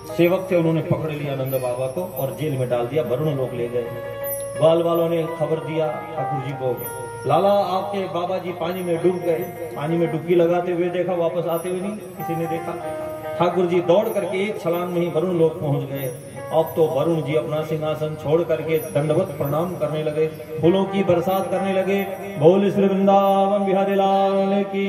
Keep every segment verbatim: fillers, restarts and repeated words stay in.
सेवक थे, उन्होंने पकड़ लिया नंद बाबा को और जेल में डाल दिया, वरुण लोक ले गए। ग्वाल वालों ने खबर दिया ठाकुर जी को, लाला आपके बाबा जी पानी में डूब गए। पानी में डुबकी लगाते हुए देखा, वापस आते हुए नहीं किसी ने देखा। ठाकुर जी दौड़ करके एक छलांग में ही वरुण लोक पहुंच गए। अब तो वरुण जी अपना सिंहासन छोड़ करके दंडवत प्रणाम करने लगे, फूलों की बरसात करने लगे। बोल श्री वृंदावन बिहारी लाल की।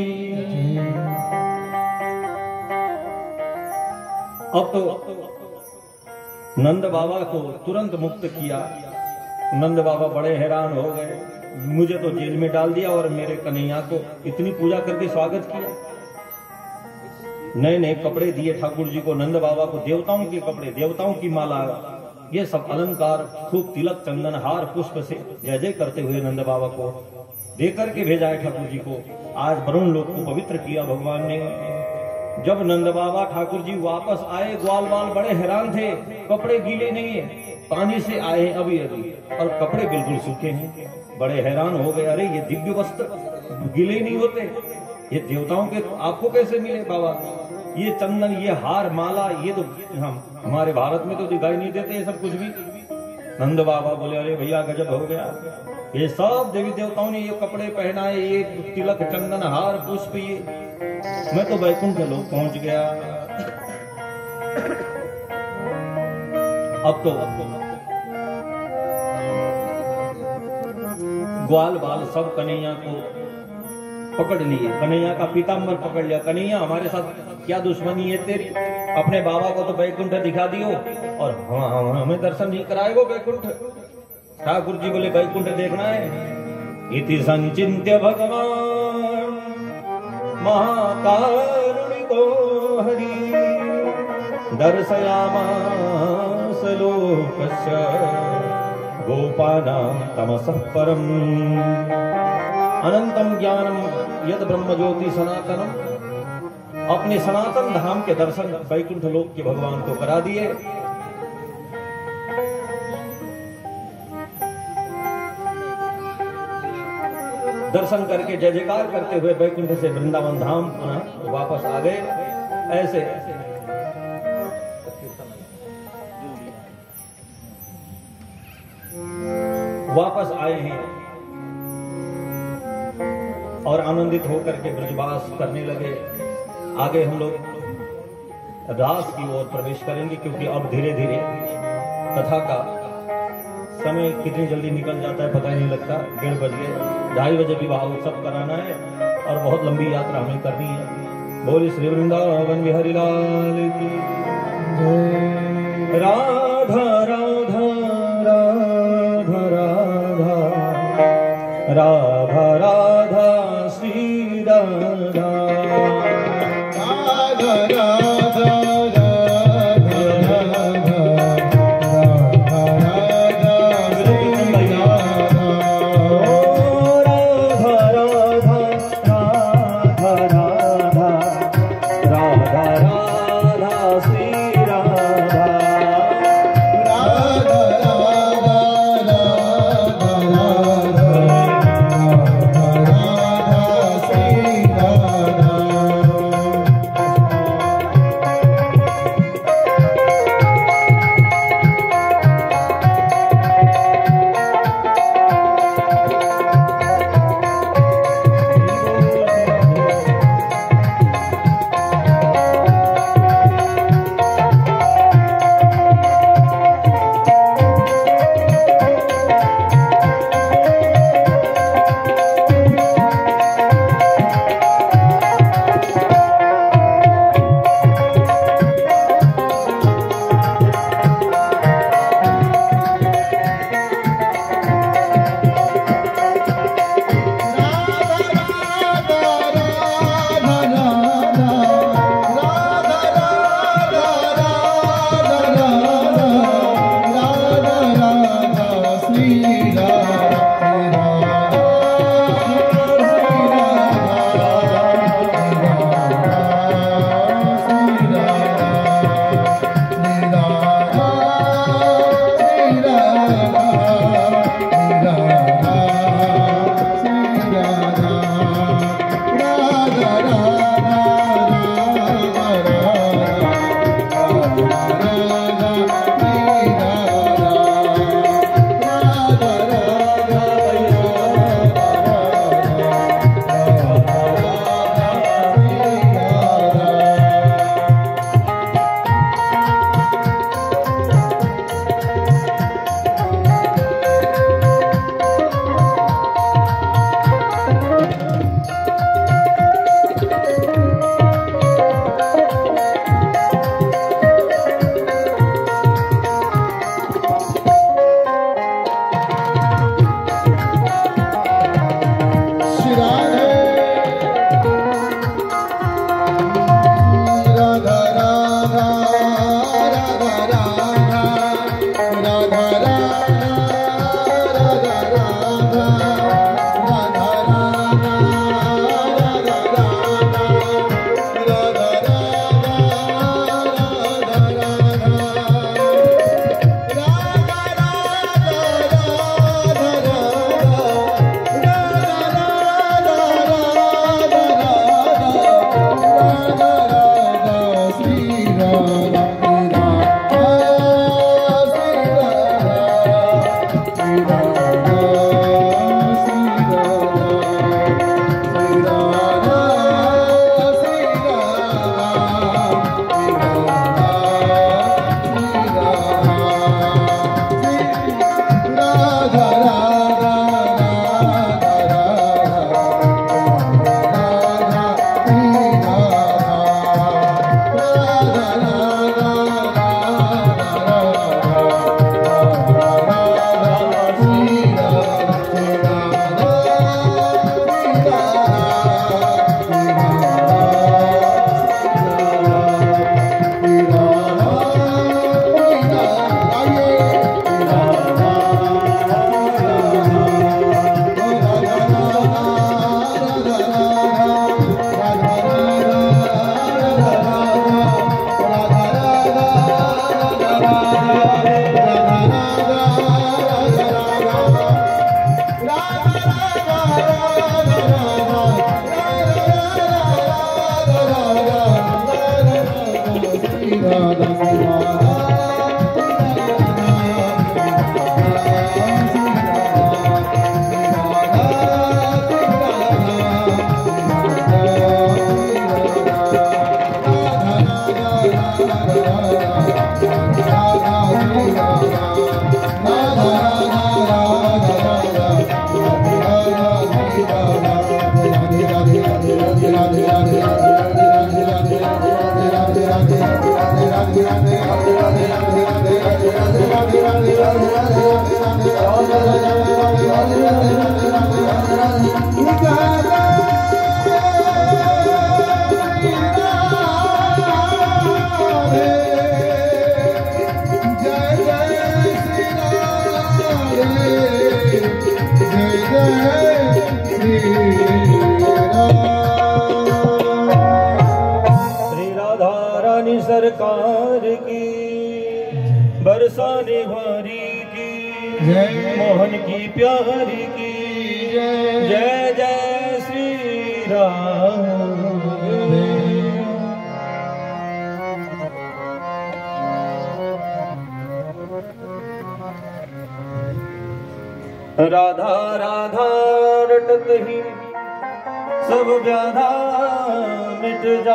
अब तो नंद बाबा को तुरंत मुक्त किया। नंद बाबा बड़े हैरान हो गए, मुझे तो जेल में डाल दिया और मेरे कन्हैया को इतनी पूजा करके स्वागत किया। नए नए कपड़े दिए ठाकुर जी को, नंद बाबा को देवताओं के कपड़े, देवताओं की माला, ये सब अलंकार, खूब तिलक चंदन हार पुष्प से जय जय करते हुए नंद बाबा को दे करके भेजा है ठाकुर जी को। आज वरुण लोक को पवित्र किया भगवान ने। जब नंद बाबा ठाकुर जी वापस आए, ग्वाल वाल बड़े हैरान थे, कपड़े गीले नहीं है, पानी से आए अभी अभी और कपड़े बिल्कुल सूखे हैं। बड़े हैरान हो गए, अरे ये दिव्य वस्त्र गीले नहीं होते, ये देवताओं के आपको कैसे मिले बाबा? ये चंदन, ये हार माला, ये तो हम हमारे भारत में तो दिखाई नहीं देते ये सब कुछ भी। नंद बाबा बोले, अरे भैया गजब हो गया, ये सब देवी देवताओं ने ये कपड़े पहनाए, ये तिलक चंदन हार पुष्प, ये मैं तो वैकुंठ लोक पहुंच गया। अब तो, अब तो ग्वाल बाल सब कन्हैया को पकड़ लिए, कन्हैया का पीताम्बर पकड़ लिया। कन्हैया हमारे साथ क्या दुश्मनी है तेरी? अपने बाबा को तो वैकुंठ दिखा दियो और हम, हमें दर्शन नहीं कराएगो वैकुंठ। ठाकुर जी बोले वैकुंठ देखना है। इति संचिन्त्य भगवान महाकारुणिको हरि दर्शयामास लोकस्य गोपानां तमसः परम् अनंतम ज्ञानम यद ब्रह्म ज्योति सनातनम। अपने सनातन धाम के दर्शन वैकुंठ लोक के भगवान को करा दिए। दर्शन करके जय जयकार करते हुए वैकुंठ से वृंदावन धाम वापस आ गए। ऐसे वापस आए हैं और आनंदित होकर के ब्रजवास करने लगे। आगे हम लोग रास की ओर प्रवेश करेंगे, क्योंकि अब धीरे धीरे कथा का समय कितनी जल्दी निकल जाता है पता ही नहीं लगता। डेढ़ बज गए, ढाई बजे विवाह उत्सव कराना है और बहुत लंबी यात्रा हमें करनी है। बोल श्री वृंदावन बिहारी लाल की। राधा राधा राधा राधा राधा राधा श्री राधा राधा राधा सरकार की बरसाने वारी की जय, मोहन की प्यारी की जय, जय जय श्री राम। राधा राधा रटत ही सब व्याधा मिट जा,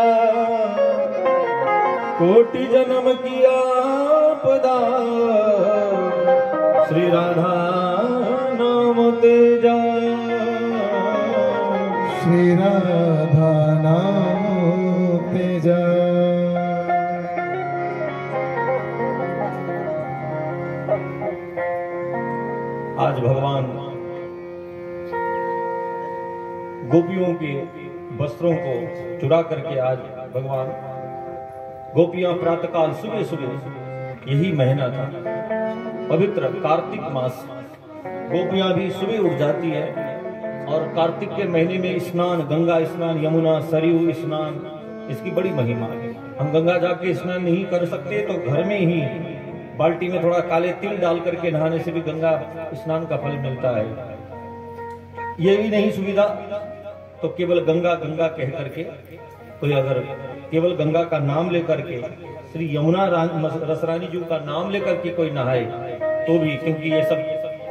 कोटि जन्म किया आपदा श्री राधा नाम तेजा, श्री राधा नाम तेजा। आज भगवान गोपियों के वस्त्रों को चुरा करके आज भगवान गोपियां प्रातःकाल सुबह सुबह, यही महीना था पवित्र कार्तिक मास, गोपियां भी सुबह उठ जाती है और कार्तिक के महीने में स्नान, गंगा स्नान, यमुना सरयू स्नान, इसकी बड़ी महिमा है। हम गंगा जाके स्नान नहीं कर सकते तो घर में ही बाल्टी में थोड़ा काले तिल डाल करके नहाने से भी गंगा स्नान का फल मिलता है। ये भी नहीं सुविधा तो केवल गंगा गंगा कह करके कोई अगर केवल गंगा का नाम लेकर के श्री यमुना रसरानी जी का नाम लेकर के कोई नहाए तो भी, क्योंकि ये सब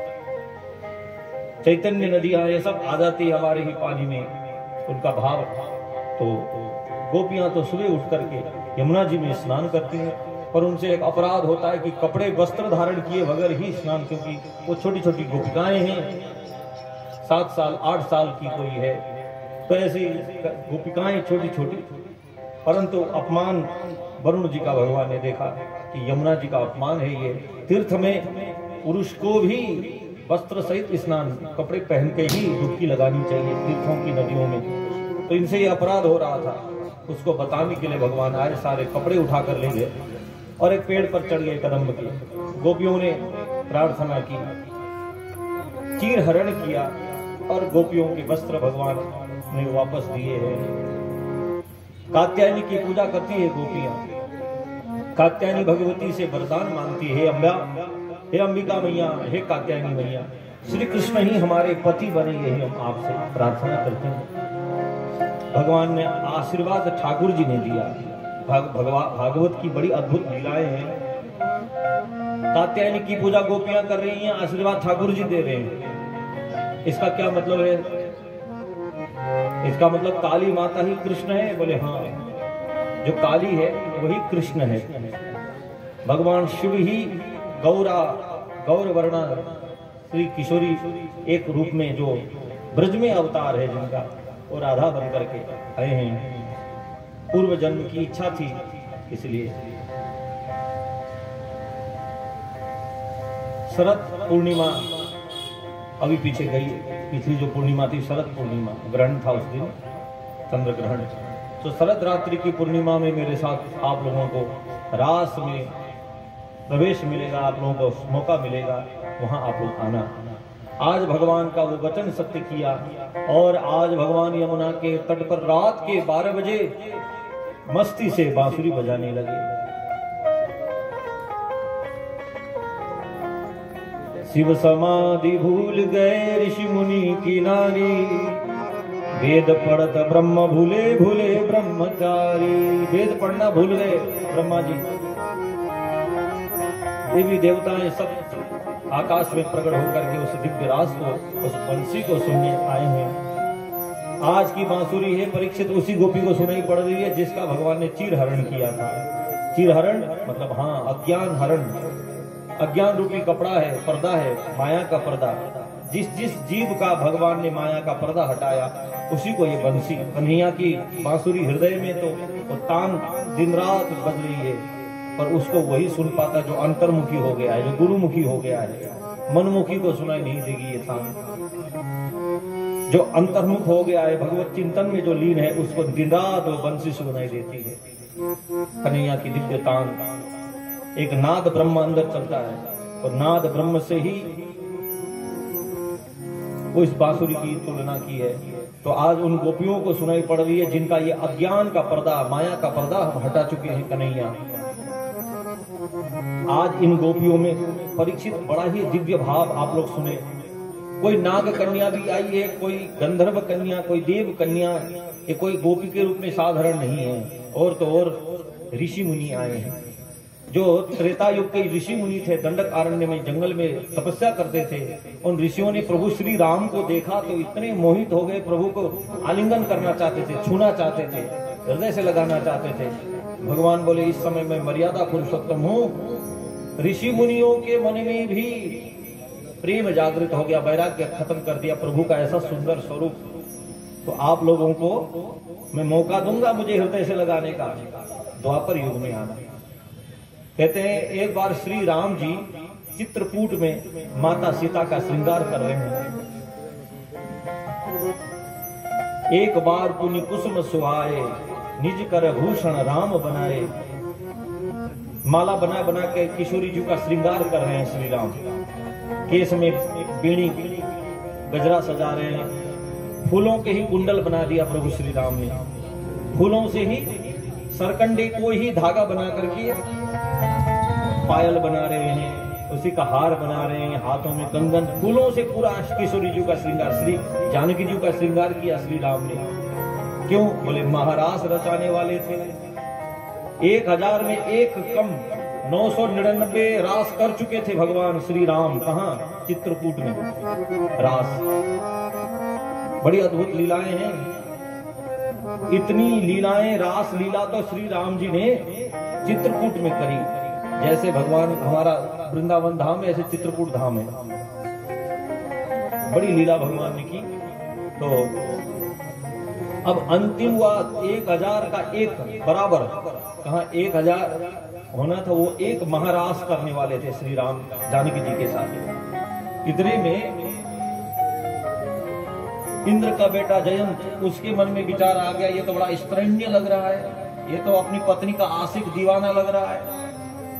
चैतन्य नदियां ये सब आ जाती है हमारे ही पानी में, उनका भाव। तो गोपियां तो सुबह उठ करके यमुना जी में स्नान करती हैं, पर उनसे एक अपराध होता है कि कपड़े वस्त्र धारण किए बगैर ही स्नान, क्योंकि वो छोटी छोटी गोपिकाएं हैं, सात साल आठ साल की कोई है, तो ऐसी गोपिकाएं छोटी छोटी। परंतु अपमान वरुण जी का भगवान ने देखा कि यमुना जी का अपमान है ये, तीर्थ में पुरुष को भी वस्त्र सहित स्नान कपड़े पहन के ही डुबकी लगानी चाहिए तीर्थों की नदियों में। तो इनसे ये अपराध हो रहा था, उसको बताने के लिए भगवान आए, सारे कपड़े उठा कर ले गए और एक पेड़ पर चढ़ गए कदम्ब के। गोपियों ने प्रार्थना की, चीर हरण किया और गोपियों के वस्त्र भगवान ने वापस दिए हैं। कात्यायनी की पूजा करती है गोपियां। कात्यायनी भगवती से वरदान मांगती है, अम्बा, हे अंबिका मैया, हे कात्यायनी मैया, श्री कृष्ण ही हमारे पति बने, यही हम आपसे प्रार्थना करते हैं। भगवान ने आशीर्वाद ठाकुर जी ने दिया। भाग, भगवा, भागवत की बड़ी अद्भुत लीलाएं हैं। कात्यायनी की पूजा गोपियां कर रही हैं, आशीर्वाद ठाकुर जी दे रहे हैं। इसका क्या मतलब है? इसका मतलब काली माता ही कृष्ण है? बोले हाँ, जो काली है वही कृष्ण है। भगवान शिव ही गौरा गौर वर्णा श्री किशोरी एक रूप में जो ब्रज में अवतार है जिनका, वो राधा बन करके आए हैं। पूर्व जन्म की इच्छा थी, इसलिए शरद पूर्णिमा अभी पीछे गई। पिछली जो पूर्णिमा थी शरद पूर्णिमा, ग्रहण था उस दिन, चंद्र ग्रहण। तो शरद रात्रि की पूर्णिमा में मेरे साथ आप लोगों को रास में प्रवेश मिलेगा, आप लोगों को मौका मिलेगा, वहां आप लोग आना। आज भगवान का वो वचन सत्य किया और आज भगवान यमुना के तट पर रात के बारह बजे मस्ती से बांसुरी बजाने लगे। शिव समाधि भूल गए ऋषि मुनि की नारी, वेद पढ़त ब्रह्म भूले भूले ब्रह्मचारी। वेद पढ़ना भूल गए ब्रह्मा जी, देवी देवताएं सब आकाश में प्रकट होकर के उस दिव्य रास को, उस बंसी को सुनने आए हैं। आज की बांसुरी है परीक्षित, उसी गोपी को सुनाई पड़ रही है जिसका भगवान ने चीर हरण किया था। चीर हरण मतलब हाँ, अज्ञान हरण। अज्ञान रूपी कपड़ा है, पर्दा है, माया का पर्दा। जिस जिस जीव का भगवान ने माया का पर्दा हटाया उसी को ये बंसी, कन्हैया की बांसुरी हृदय में तो, तो तान दिन रात बज रही है, पर उसको वही सुन पाता जो अंतर्मुखी हो गया है, जो गुरुमुखी हो गया है। मनमुखी को सुनाई नहीं देगी ये तान। जो अंतर्मुख हो गया है, भगवत चिंतन में जो लीन है, उसको दिन रात वो बंसी सुनाई देती है। कन्हैया की दिव्य तान, एक नाद ब्रह्म अंदर चलता है और नाद ब्रह्म से ही वो इस बांसुरी की तुलना की है। तो आज उन गोपियों को सुनाई पड़ रही है जिनका ये अज्ञान का पर्दा, माया का पर्दा हम हटा चुके हैं कन्हैया। आज इन गोपियों में परीक्षित बड़ा ही दिव्य भाव आप लोग सुने। कोई नाग कन्या भी आई है, कोई गंधर्व कन्या, कोई देव कन्या, ये कोई गोपी के रूप में साधारण नहीं है। और तो और ऋषि मुनि आए हैं जो त्रेता युग के ऋषि मुनि थे, दंडक आरण्य में जंगल में तपस्या करते थे। उन ऋषियों ने प्रभु श्री राम को देखा तो इतने मोहित हो गए, प्रभु को आलिंगन करना चाहते थे, छूना चाहते थे, हृदय से लगाना चाहते थे। भगवान बोले इस समय मैं मर्यादा पुरुषोत्तम हूँ। ऋषि मुनियों के मन में भी प्रेम जागृत हो गया, वैराग्य खत्म कर दिया प्रभु का ऐसा सुंदर स्वरूप। तो आप लोगों को मैं मौका दूंगा मुझे हृदय से लगाने का, द्वापर युग में आना। कहते हैं एक बार श्री राम जी चित्रकूट में माता सीता का श्रृंगार कर रहे हैं। एक बार पुनि कुसुम सुहाए, निज कर भूषण राम बनाए। माला बना बना के किशोरी जी का श्रृंगार कर रहे हैं श्री राम। केस में बेणी गजरा सजा रहे हैं, फूलों के ही कुंडल बना दिया प्रभु श्री राम ने। फूलों से ही सरकंडे को ही धागा बना करके पायल बना रहे हैं, उसी का हार बना रहे हैं, हाथों में कंगन, फूलों से पूरा किशोरी जी का श्रृंगार, श्री जानकी जी का श्रृंगार किया श्री राम ने। क्यों? बोले महारास रचाने वाले थे। एक हजार में एक कम नौ सौ निन्यानबे रास कर चुके थे भगवान श्री राम। कहाँ? चित्रकूट में रास। बड़ी अद्भुत लीलाएं हैं। इतनी लीलाएं, रास लीला तो श्री राम जी ने चित्रकूट में करी। जैसे भगवान हमारा वृंदावन धाम है, ऐसे चित्रकूट धाम है। बड़ी लीला भगवान ने की। तो अब अंतिम हुआ एक हजार का एक बराबर। कहा एक हजार होना था, वो एक महारास करने वाले थे श्री राम जानकी जी के साथ। इतने में इंद्र का बेटा जयंत, उसके मन में विचार आ गया ये तो बड़ा स्त्रैण्य लग रहा है, ये तो अपनी पत्नी का आशिक दीवाना लग रहा है।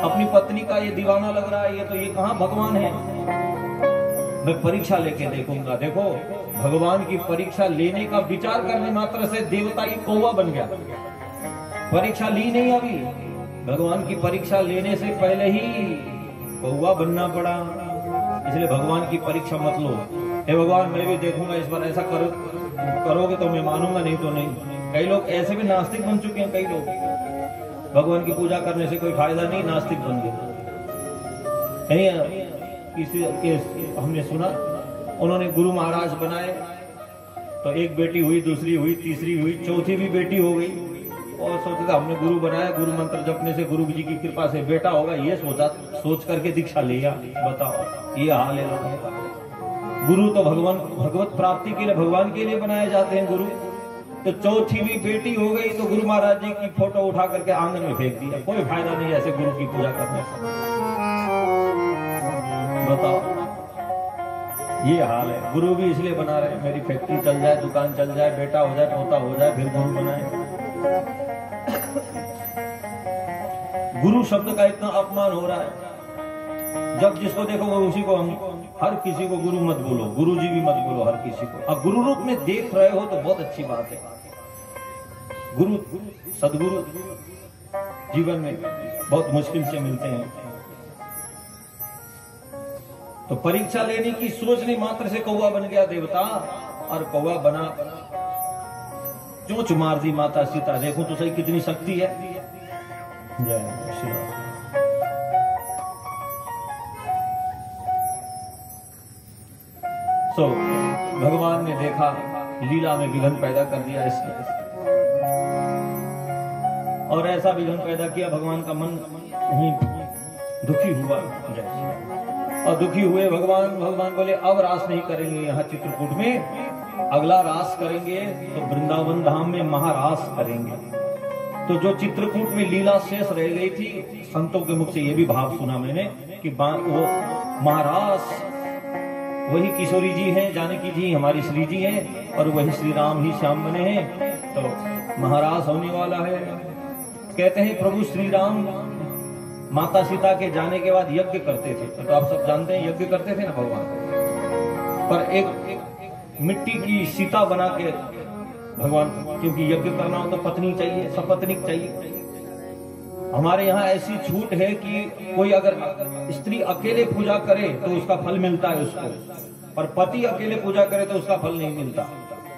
अपनी पत्नी का ये दीवाना लग रहा है, ये तो ये कहाँ भगवान है। मैं परीक्षा लेके देखूंगा। देखो भगवान की परीक्षा लेने का विचार करने मात्र से देवता ही कौवा बन गया। परीक्षा ली नहीं अभी, भगवान की परीक्षा लेने से पहले ही कौवा बनना पड़ा। इसलिए भगवान की परीक्षा मत लो। हे भगवान मैं भी देखूंगा, इस बार ऐसा करो करोगे तो मैं मानूंगा, नहीं तो नहीं। कई लोग ऐसे भी नास्तिक बन चुके हैं। कई लोग भगवान की पूजा करने से कोई फायदा नहीं, नास्तिक बन गए। किसी के हमने सुना, उन्होंने गुरु महाराज बनाए तो एक बेटी हुई, दूसरी हुई, तीसरी हुई, चौथी भी बेटी हो गई और सोचा था हमने गुरु बनाया, गुरु मंत्र जपने से गुरु जी की कृपा से बेटा होगा, ये सोचा सोच करके दीक्षा लिया। बताओ ये हाल है लोगों का। गुरु तो भगवान भगवत प्राप्ति के लिए भगवान के लिए बनाए जाते हैं गुरु। तो चौथी भी बेटी हो गई तो गुरु महाराज जी की फोटो उठा करके आंगन में फेंक दिया। कोई फायदा नहीं ऐसे गुरु की पूजा करने से। बताओ ये हाल है। गुरु भी इसलिए बना रहे, मेरी फैक्ट्री चल जाए, दुकान चल जाए, बेटा हो जाए, पोता हो जाए, फिर गुरु बनाए। गुरु शब्द का इतना अपमान हो रहा है, जब जिसको देखो वो उसी को, हम हर किसी को गुरु मत बोलो, गुरु जी भी मत बोलो हर किसी को। अब गुरु रूप में देख रहे हो तो बहुत अच्छी बात है। गुरु सदगुरु जीवन में बहुत मुश्किल से मिलते हैं। तो परीक्षा लेने की सोचने मात्र से कौवा बन गया देवता, और कौवा बना चोंच मार दी माता सीता। देखो तो सही कितनी शक्ति है। जय श्री राम। सो भगवान ने देखा, लीला में विघन पैदा कर दिया इसने, और ऐसा विघन पैदा किया भगवान का मन ही दुखी हुआ। और दुखी हुए भगवान भगवान बोले अब रास नहीं करेंगे यहाँ चित्रकूट में, अगला रास करेंगे तो वृंदावन धाम में महारास करेंगे। तो जो चित्रकूट में लीला शेष रह गई थी, संतों के मुख से ये भी भाव सुना मैंने कि वो महारास वही किशोरी जी हैं, जानकी जी हमारी श्री जी हैं, और वही श्री राम ही श्याम बने हैं। तो महारास होने वाला है। कहते हैं प्रभु श्री राम माता सीता के जाने के बाद यज्ञ करते थे। तो आप सब जानते हैं यज्ञ करते थे ना भगवान। पर एक, एक मिट्टी की सीता बना के भगवान, क्योंकि यज्ञ करना हो तो पत्नी चाहिए, सपत्नीक चाहिए। हमारे यहाँ ऐसी छूट है कि कोई अगर स्त्री अकेले पूजा करे तो उसका फल मिलता है उसको, पर पति अकेले पूजा करे तो उसका फल नहीं मिलता।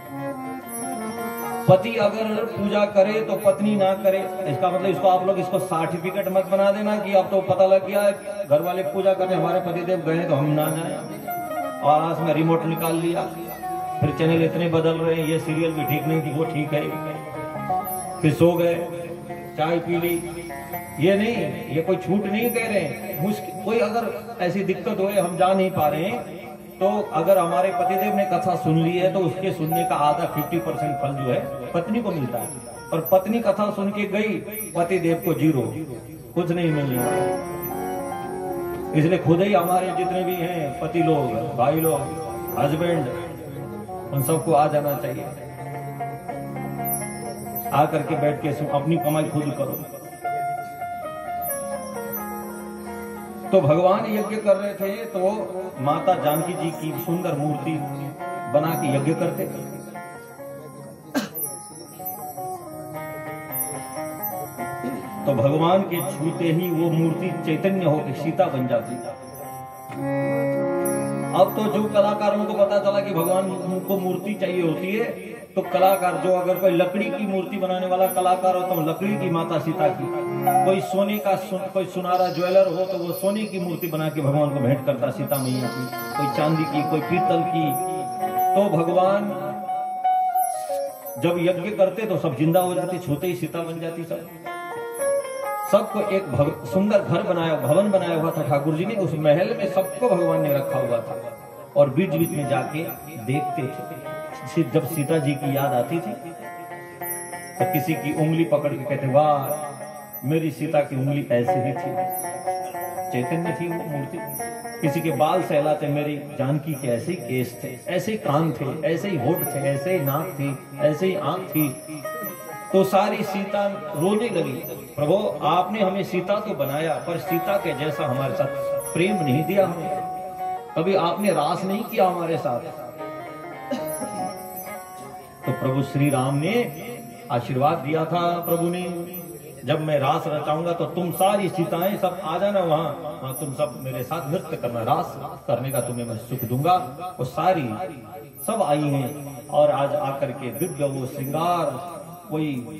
पति अगर पूजा करे तो पत्नी ना करे, इसका मतलब इसको आप लोग इसको सर्टिफिकेट मत बना देना कि अब तो पता लग गया घर वाले पूजा करने, हमारे पतिदेव गए तो हम ना जाए, और आज में रिमोट निकाल लिया, फिर चैनल इतने बदल रहे हैं, ये सीरियल भी ठीक नहीं थी, वो ठीक है, फिर सो गए, चाय पी ली। ये नहीं, ये कोई छूट नहीं कह रहे हैं। मुश्किल कोई अगर ऐसी दिक्कत हो, हम जा नहीं पा रहे हैं, तो अगर हमारे पतिदेव ने कथा सुन ली है तो उसके सुनने का आधा फिफ्टी परसेंट फल जो है पत्नी को मिलता है, और पत्नी कथा सुन के गई, पतिदेव को जीरो, कुछ नहीं मिलने वाला। इसलिए खुद ही हमारे जितने भी हैं पति लोग, भाई लोग, हस्बैंड, उन सबको आ जाना चाहिए। आकर के बैठ के अपनी कमाई खुद करो। तो भगवान यज्ञ कर रहे थे तो माता जानकी जी की सुंदर मूर्ति बना के यज्ञ करते। तो भगवान के छूते ही वो मूर्ति चैतन्य होकर सीता बन जाती। अब तो जो कलाकारों को पता चला कि भगवान को मूर्ति चाहिए होती है, तो कलाकार जो अगर कोई लकड़ी की मूर्ति बनाने वाला कलाकार हो तो लकड़ी की माता सीता की, कोई सोने का सुन, कोई सुनारा ज्वेलर हो तो वो सोने की मूर्ति बना के भगवान को भेंट करता सीता मैया की, कोई चांदी की, कोई पीतल की। तो भगवान जब यज्ञ करते तो सब जिंदा हो जाती, छूते ही सीता बन जाती। सब सबको एक भग, सुंदर घर बनाया, भवन बनाया हुआ था ठाकुर जी ने, उस महल में सबको भगवान ने रखा हुआ था, और बीच बीच में जाके देखते थे। जब सीता जी की याद आती थी तो किसी की उंगली पकड़ के कहते वाह मेरी सीता की उंगली ऐसे ही थी, चैतन्य थी वो मूर्ति। किसी के बाल सहलाते मेरी जानकी के ऐसे ही केस थे, ऐसे ही कान थे, ऐसे ही होठ थे, ऐसे ही नाक थी, ऐसे ही आंख थी। तो सारी सीता रोने लगी। प्रभु आपने हमें सीता तो बनाया, पर सीता के जैसा हमारे साथ प्रेम नहीं दिया हमें, कभी आपने रास नहीं किया हमारे साथ। तो प्रभु श्री राम ने आशीर्वाद दिया था, प्रभु ने, जब मैं रास रचाऊंगा तो तुम सारी सीताएं सब आ जाना वहां, वहां तुम सब मेरे साथ नृत्य करना, रास करने का तुम्हें मैं सुख दूंगा। वो सारी सब आई हैं और आज आकर के दिव्य वो श्रृंगार, कोई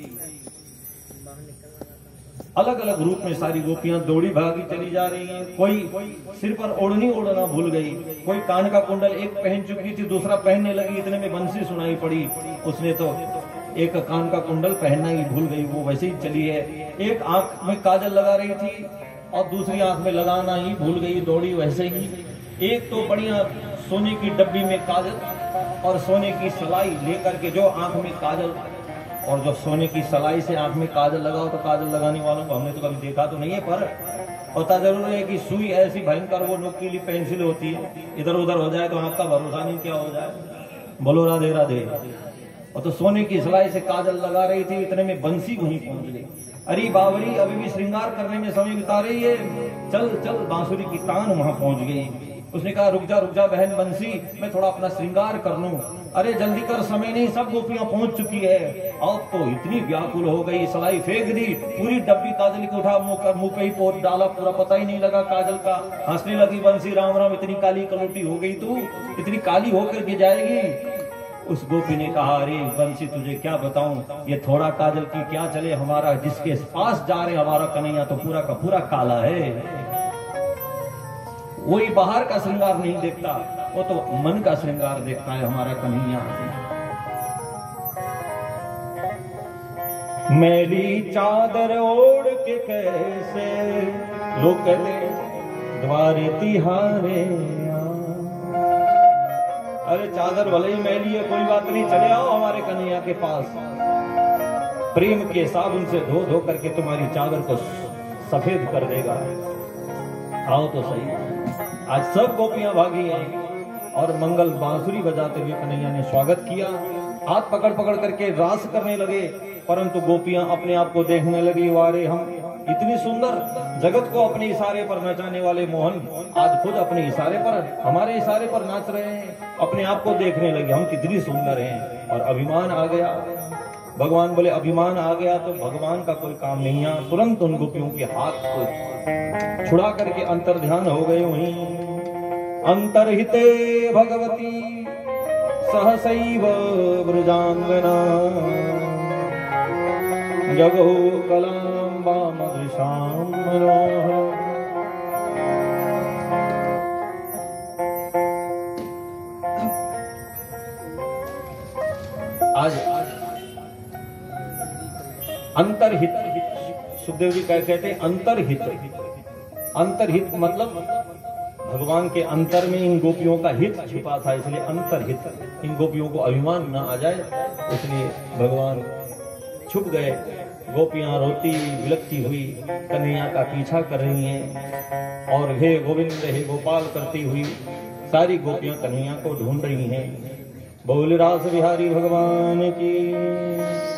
अलग अलग रूप में सारी गोपियां दौड़ी भागी चली जा रही हैं। कोई सिर पर ओढ़नी ओढ़ना भूल गई, कोई कान का कुंडल एक पहन चुकी थी दूसरा पहनने लगी, इतने में बंसी सुनाई पड़ी, उसने तो एक कान का कुंडल पहनना ही भूल गई, वो वैसे ही चली है। एक आंख में काजल लगा रही थी और दूसरी आंख में लगाना ही भूल गई, दौड़ी वैसे ही। एक तो बढ़िया सोने की डब्बी में काजल और सोने की सलाई लेकर के, जो आंख में काजल और जो सोने की सलाई से आंख में काजल लगाओ, तो काजल लगाने वालों को हमने तो कभी देखा तो नहीं है, पर पता जरूर है कि सुई ऐसी भयंकर वो नुकीली पेंसिल होती है, इधर उधर हो जाए तो आंख का भरोसा नहीं क्या हो जाए। बोलो राधे राधे। और तो सोने की सलाई से काजल लगा रही थी, इतने में बंसी वहीं पहुंच गई। अरे बावरी अभी भी श्रृंगार करने में समय बिता रही है, चल चल। बांसुरी की तान वहां पहुंच गई। उसने कहा रुक जा रुक जा बहन बंसी, मैं थोड़ा अपना श्रृंगार कर लूं। अरे जल्दी कर, समय नहीं, सब गोपियां पहुंच चुकी है। अब तो इतनी व्याकुल हो गई, सलाई फेंक दी, पूरी डब्बी काजल की उठा मुंह कर मुंह पे ही पोत डाला, पूरा पता ही नहीं लगा काजल का। हंसने लगी बंसी, राम राम इतनी काली कलोटी हो गई तू, इतनी काली होकर के जाएगी। उस गोपी ने कहा अरे बंसी तुझे क्या बताऊं, ये थोड़ा काजल की क्या चले, हमारा जिसके पास जा रहे हमारा कन्हैया तो पूरा का पूरा काला है। वही बाहर का श्रृंगार नहीं देखता, वो तो मन का श्रृंगार देखता है हमारा कन्हैया। मैली चादर ओढ़ के कैसे लुकते द्वारे तिहारे। अरे चादर भले ही मैली है, कोई बात नहीं, चले आओ हमारे कन्हैया के पास, प्रेम के साबुन से धो धो करके तुम्हारी चादर को सफेद कर देगा। आओ तो सही। आज सब गोपियां भागी हैं और मंगल बांसुरी बजाते हुए कन्हैया ने स्वागत किया। हाथ पकड़ पकड़ करके रास करने लगे, परंतु गोपियां अपने आप को देखने लगी, वारे हम इतनी सुंदर, जगत को अपने इशारे पर नचाने वाले मोहन आज खुद अपने इशारे पर, हमारे इशारे पर नाच रहे हैं। अपने आप को देखने लगे हम कितनी सुंदर हैं, और अभिमान आ गया। भगवान बोले अभिमान आ गया तो भगवान का कोई काम नहीं है। तुरंत उन गोपियों के हाथ को छुड़ा करके अंतर ध्यान हो गए वहीं। अंतर्हिते भगवती सहसैव व्रजांगना, जगो कलां वामदृशां मनोहर। आज अंतरहित, सुखदेव जी क्या कहते हैं, अंतरहित। अंतरहित मतलब भगवान के अंतर में इन गोपियों का हित छिपा था, इसलिए अंतरहित। इन गोपियों को अभिमान न आ जाए, इसलिए भगवान छुप गए। गोपियां रोती विलकती हुई कन्हैया का पीछा कर रही हैं, और हे गोविंद हे गोपाल करती हुई सारी गोपियां कन्हैया को ढूंढ रही हैं। बोल रास बिहारी भगवान की।